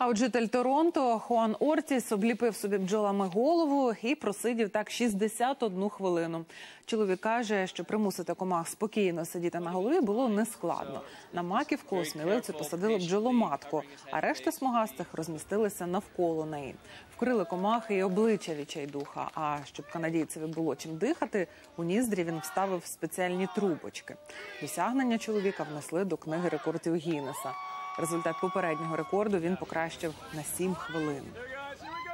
А от житель Торонто Хуан Ортіс обліпив собі бджолами голову і просидів так 61 хвилину. Чоловік каже, що примусити комах спокійно сидіти на голові було нескладно. На маківку сміливці посадили бджоломатку, а решта смугастих розмістилися навколо неї. Вкрили комахи і обличчя відчайдуха, а щоб канадійцеві було чим дихати, у ніздрі він вставив спеціальні трубочки. Досягнення чоловіка внесли до книги рекордів Гіннеса. Результат попереднього рекорду він покращив на 7 хвилин.